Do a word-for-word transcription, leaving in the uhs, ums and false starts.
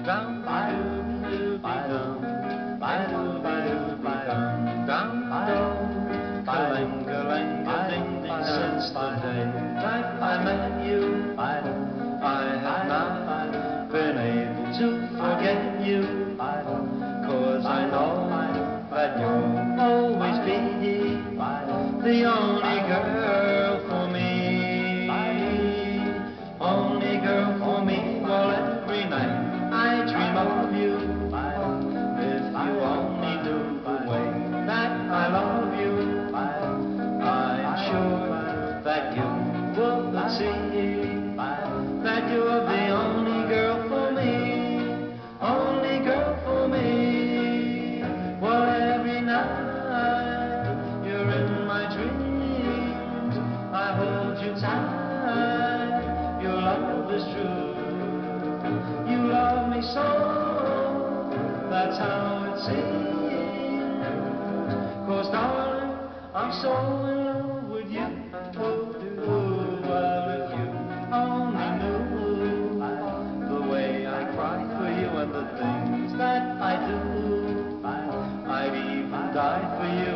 Dum ba doo doo ba dum, ba doo ba doo ba dum, dum dum, ba ling a ling a ding ding. Since the day that I met you, I have not been able to forget you. 'Cause I know that you'll always be the only girl for me, only girl for me. Well, every night I dream of you. If you only knew the way that I love you, I'm sure that you would see that you're the only girl for me, only girl for me. Well, every night you're in my dreams, I hold you tight, your love is true. You love me so, that's how it seems. 'Cause darling, I'm so in love with you. Oh, well, if you only knew the way I cry for you and the things that I do, I'd even die for you.